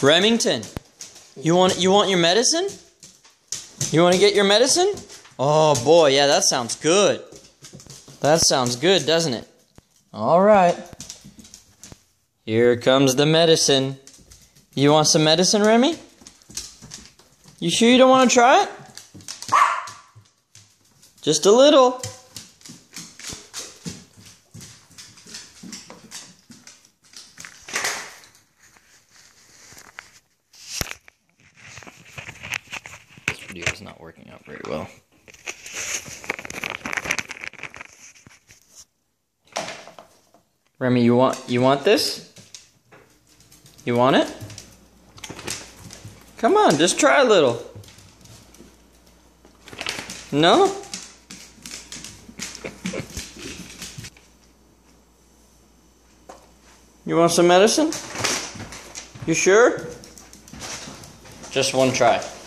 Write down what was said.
Remington, you want your medicine? You want to get your medicine? Oh boy, yeah, that sounds good. That sounds good, doesn't it? All right. Here comes the medicine. You want some medicine, Remy? You sure you don't want to try it? Just a little. This video is not working out very well. Remy, you want this? You want it? Come on, just try a little. No? You want some medicine? You sure? Just one try.